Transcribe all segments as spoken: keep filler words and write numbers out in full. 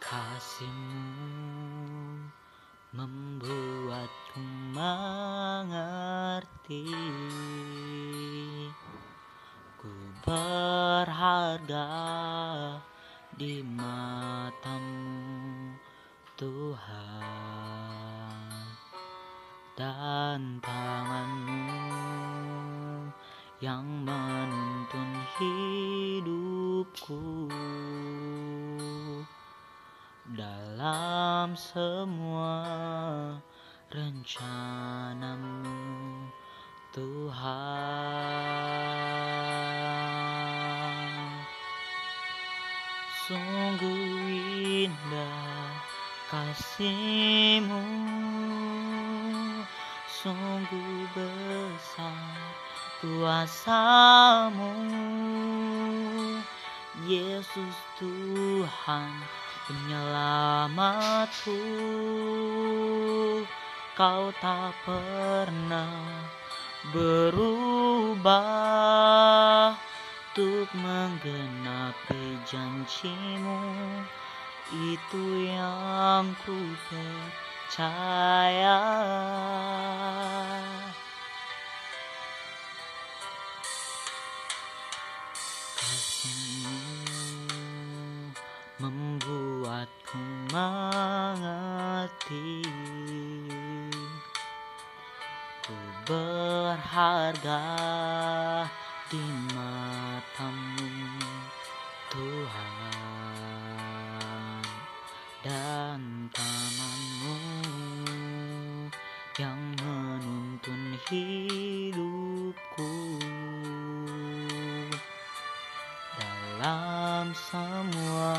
Kasih-Mu membuatku mengerti, ku berharga di mata-Mu Tuhan, dan tangan-Mu yang menuntun hidupku. Dalam semua rencana-Mu Tuhan, sungguh indah kasih-Mu, sungguh besar kuasa-Mu, Yesus Tuhan penyelamatku. Kau tak pernah berubah untuk menggenapi janji-Mu, itu yang ku percaya. Kasih-Mu membuatku mengerti, ku berharga di mata-Mu Tuhan, dan tangan-Mu yang menuntun hidupku. Dalam semua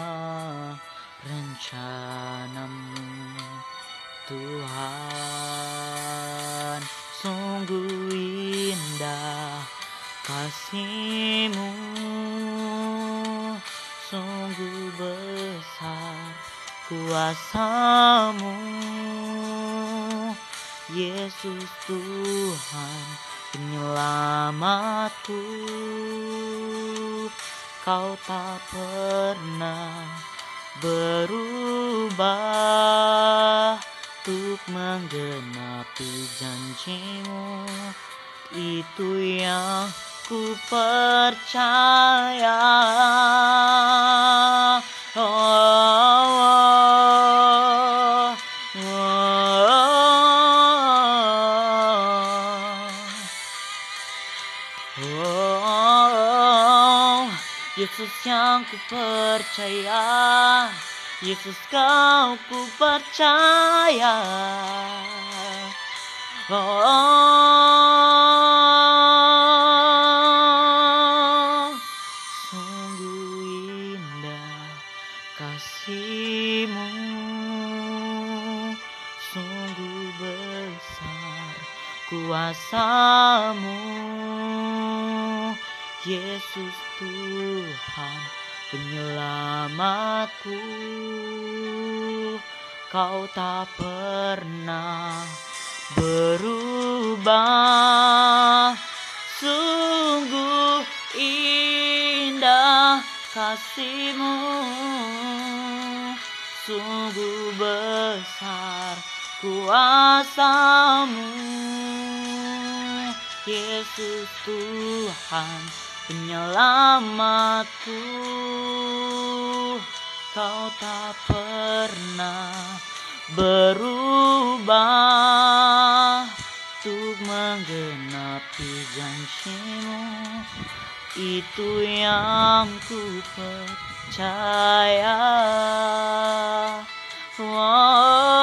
rencana-Mu Tuhan, sungguh indah kasih-Mu, sungguh besar kuasa-Mu, Yesus Tuhan penyelamatku. Kau tak pernah berubah untuk menggenapi janji-Mu, itu yang ku percaya. Oh, oh, oh, oh, Yesus yang ku percaya, Yesus Kau ku percaya. Oh, sungguh indah kasih-Mu, sungguh besar kuasa-Mu, Yesus Tuhan penyelamatku. Kau tak pernah berubah, sungguh indah kasih-Mu, sungguh besar kuasa-Mu, Yesus Tuhan penyelamatku. Kau tak pernah berubah untuk menggenapi janji-Mu, itu yang ku percaya. Wow.